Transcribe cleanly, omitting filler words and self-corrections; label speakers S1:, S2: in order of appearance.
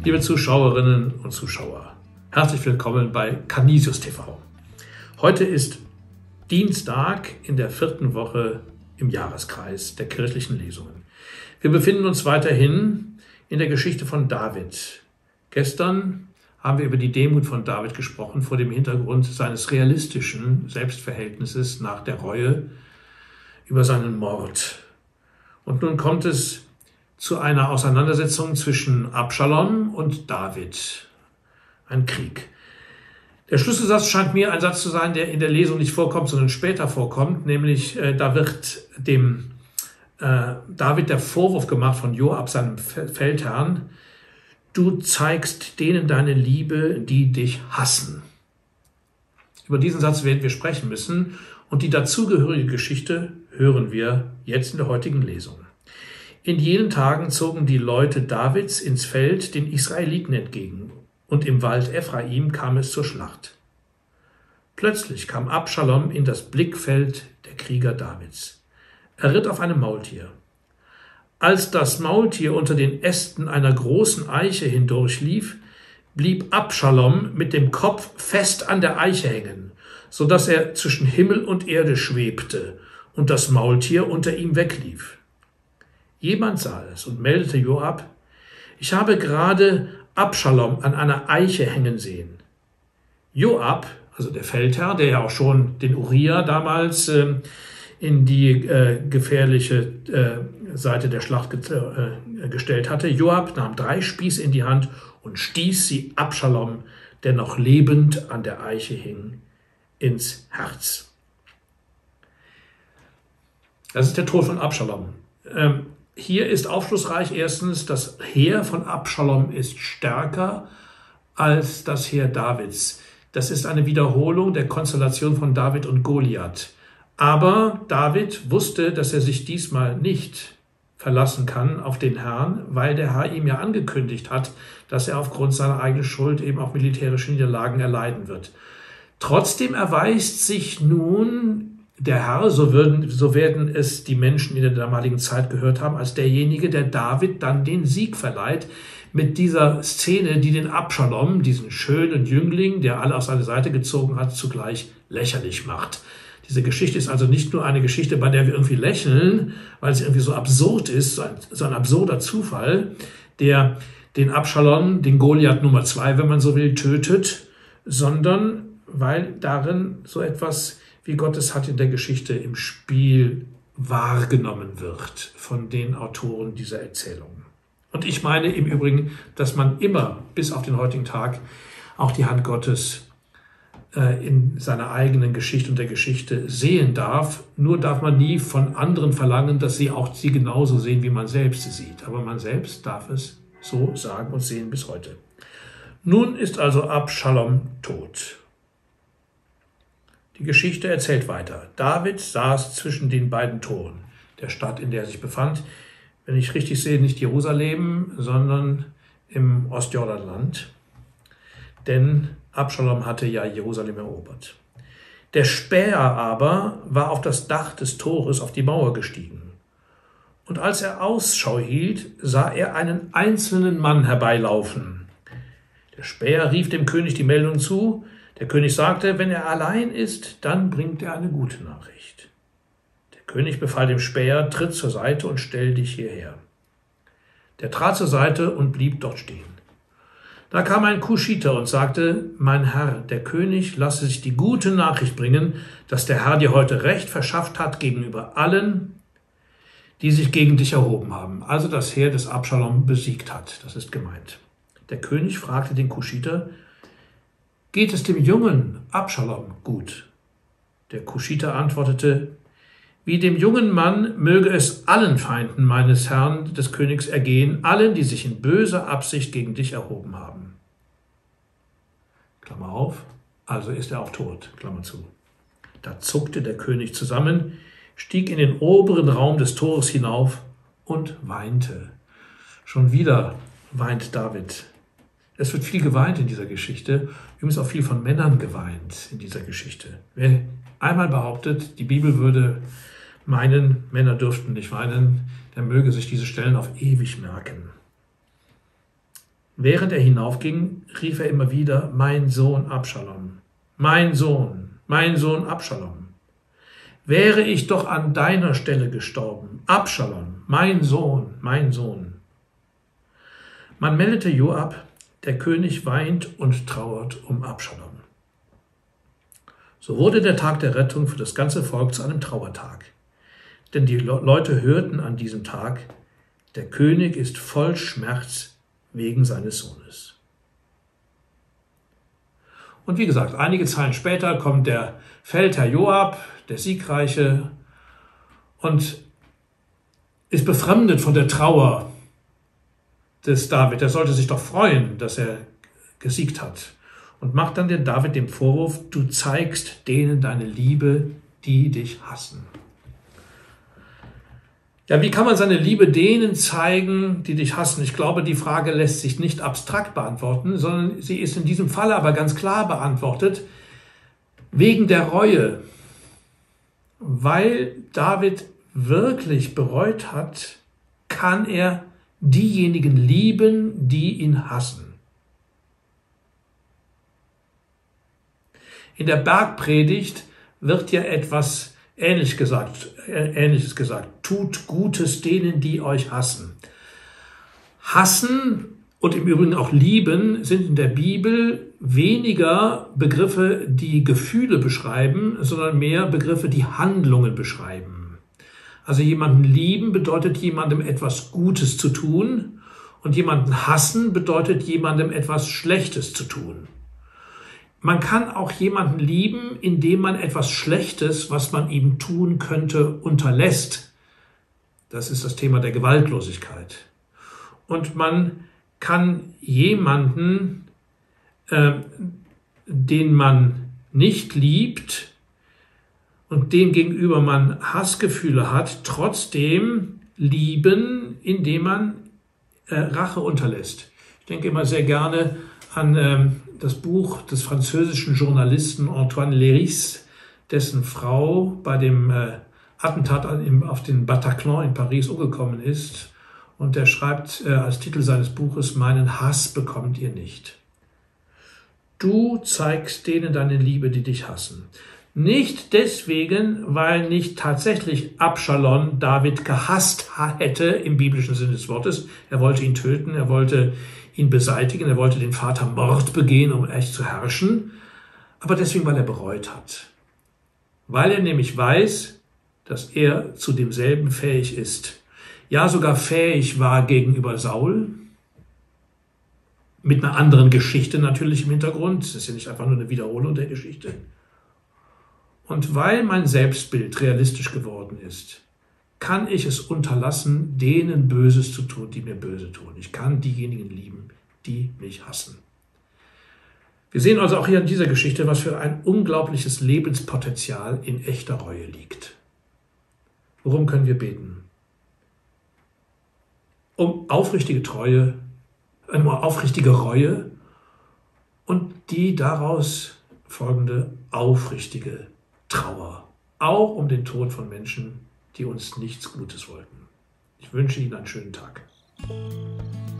S1: Liebe Zuschauerinnen und Zuschauer, herzlich willkommen bei Canisius TV. Heute ist Dienstag in der 4. Woche im Jahreskreis der kirchlichen Lesungen. Wir befinden uns weiterhin in der Geschichte von David. Gestern haben wir über die Demut von David gesprochen vor dem Hintergrund seines realistischen Selbstverhältnisses nach der Reue über seinen Mord. Und nun kommt es zu einer Auseinandersetzung zwischen Abschalom und David. Ein Krieg. Der Schlüsselsatz scheint mir ein Satz zu sein, der in der Lesung nicht vorkommt, sondern später vorkommt, nämlich da wird dem David der Vorwurf gemacht von Joab, seinem Feldherrn: Du zeigst denen deine Liebe, die dich hassen. Über diesen Satz werden wir sprechen müssen und die dazugehörige Geschichte hören wir jetzt in der heutigen Lesung. In jenen Tagen zogen die Leute Davids ins Feld den Israeliten entgegen, und im Wald Ephraim kam es zur Schlacht. Plötzlich kam Abschalom in das Blickfeld der Krieger Davids. Er ritt auf einem Maultier. Als das Maultier unter den Ästen einer großen Eiche hindurchlief, blieb Abschalom mit dem Kopf fest an der Eiche hängen, so dass er zwischen Himmel und Erde schwebte und das Maultier unter ihm weglief. Jemand sah es und meldete Joab: Ich habe gerade Abschalom an einer Eiche hängen sehen. Joab, also der Feldherr, der ja auch schon den Uriah damals in die gefährliche Seite der Schlacht gestellt hatte, Joab nahm 3 Spieße in die Hand und stieß sie Abschalom, der noch lebend an der Eiche hing, ins Herz. Das ist der Tod von Abschalom. Hier ist aufschlussreich erstens, das Heer von Abschalom ist stärker als das Heer Davids. Das ist eine Wiederholung der Konstellation von David und Goliath. Aber David wusste, dass er sich diesmal nicht verlassen kann auf den Herrn, weil der Herr ihm ja angekündigt hat, dass er aufgrund seiner eigenen Schuld eben auch militärische Niederlagen erleiden wird. Trotzdem erweist sich nun der Herr, so werden es die Menschen in der damaligen Zeit gehört haben, als derjenige, der David dann den Sieg verleiht, mit dieser Szene, die den Abschalom, diesen schönen Jüngling, der alle auf seine Seite gezogen hat, zugleich lächerlich macht. Diese Geschichte ist also nicht nur eine Geschichte, bei der wir irgendwie lächeln, weil sie irgendwie so absurd ist, so ein absurder Zufall, der den Abschalom, den Goliath Nummer 2, wenn man so will, tötet, sondern weil darin so etwas wie Gottes Hand in der Geschichte im Spiel wahrgenommen wird von den Autoren dieser Erzählung. Und ich meine im Übrigen, dass man immer bis auf den heutigen Tag auch die Hand Gottes in seiner eigenen Geschichte und der Geschichte sehen darf. Nur darf man nie von anderen verlangen, dass sie auch sie genauso sehen, wie man selbst sie sieht. Aber man selbst darf es so sagen und sehen bis heute. Nun ist also Abschalom tot. Die Geschichte erzählt weiter. David saß zwischen den beiden Toren der Stadt, in der er sich befand. Wenn ich richtig sehe, nicht Jerusalem, sondern im Ostjordanland. Denn Abschalom hatte ja Jerusalem erobert. Der Späher aber war auf das Dach des Tores auf die Mauer gestiegen. Und als er Ausschau hielt, sah er einen einzelnen Mann herbeilaufen. Der Späher rief dem König die Meldung zu. Der König sagte, wenn er allein ist, dann bringt er eine gute Nachricht. Der König befahl dem Späher: Tritt zur Seite und stell dich hierher. Der trat zur Seite und blieb dort stehen. Da kam ein Kuschiter und sagte: Mein Herr, der König lasse sich die gute Nachricht bringen, dass der Herr dir heute Recht verschafft hat gegenüber allen, die sich gegen dich erhoben haben. Also das Heer des Abschalom besiegt hat, das ist gemeint. Der König fragte den Kuschiter: Geht es dem jungen Abschalom gut? Der Kuschiter antwortete: Wie dem jungen Mann möge es allen Feinden meines Herrn, des Königs, ergehen, allen, die sich in böser Absicht gegen dich erhoben haben. Klammer auf, also ist er auch tot, Klammer zu. Da zuckte der König zusammen, stieg in den oberen Raum des Tores hinauf und weinte. Schon wieder weint David. Es wird viel geweint in dieser Geschichte, übrigens auch viel von Männern geweint in dieser Geschichte. Wer einmal behauptet, die Bibel würde meinen, Männer dürften nicht weinen, der möge sich diese Stellen auf ewig merken. Während er hinaufging, rief er immer wieder: Mein Sohn Abschalom, mein Sohn Abschalom. Wäre ich doch an deiner Stelle gestorben, Abschalom, mein Sohn, mein Sohn. Man meldete Joab, der König weint und trauert um Abschalom. So wurde der Tag der Rettung für das ganze Volk zu einem Trauertag. Denn die Leute hörten an diesem Tag: Der König ist voll Schmerz wegen seines Sohnes. Und wie gesagt, einige Zeilen später kommt der Feldherr Joab, der Siegreiche, und ist befremdet von der Trauer des David. Er sollte sich doch freuen, dass er gesiegt hat. Und macht dann den David den Vorwurf: Du zeigst denen deine Liebe, die dich hassen. Ja, wie kann man seine Liebe denen zeigen, die dich hassen? Ich glaube, die Frage lässt sich nicht abstrakt beantworten, sondern sie ist in diesem Falle aber ganz klar beantwortet. Wegen der Reue. Weil David wirklich bereut hat, kann er diejenigen lieben, die ihn hassen. In der Bergpredigt wird ja etwas Ähnliches gesagt. Tut Gutes denen, die euch hassen. Hassen und im Übrigen auch lieben sind in der Bibel weniger Begriffe, die Gefühle beschreiben, sondern mehr Begriffe, die Handlungen beschreiben. Also jemanden lieben bedeutet, jemandem etwas Gutes zu tun, und jemanden hassen bedeutet, jemandem etwas Schlechtes zu tun. Man kann auch jemanden lieben, indem man etwas Schlechtes, was man ihm tun könnte, unterlässt. Das ist das Thema der Gewaltlosigkeit. Und man kann jemanden, den man nicht liebt und dem gegenüber man Hassgefühle hat, trotzdem lieben, indem man Rache unterlässt. Ich denke immer sehr gerne an das Buch des französischen Journalisten Antoine Léris, dessen Frau bei dem Attentat auf den Bataclan in Paris umgekommen ist. Und der schreibt als Titel seines Buches: Meinen Hass bekommt ihr nicht. Du zeigst denen deine Liebe, die dich hassen. Nicht deswegen, weil nicht tatsächlich Abschalom David gehasst hätte im biblischen Sinne des Wortes. Er wollte ihn töten, er wollte ihn beseitigen, er wollte den Vater Mord begehen, um echt zu herrschen. Aber deswegen, weil er bereut hat. Weil er nämlich weiß, dass er zu demselben fähig ist. Ja, sogar fähig war gegenüber Saul. Mit einer anderen Geschichte natürlich im Hintergrund. Das ist ja nicht einfach nur eine Wiederholung der Geschichte. Und weil mein Selbstbild realistisch geworden ist, kann ich es unterlassen, denen Böses zu tun, die mir böse tun. Ich kann diejenigen lieben, die mich hassen. Wir sehen also auch hier in dieser Geschichte, was für ein unglaubliches Lebenspotenzial in echter Reue liegt. Worum können wir beten? Um aufrichtige Treue, um aufrichtige Reue und die daraus folgende aufrichtige Trauer. Auch um den Tod von Menschen, die uns nichts Gutes wollten. Ich wünsche Ihnen einen schönen Tag.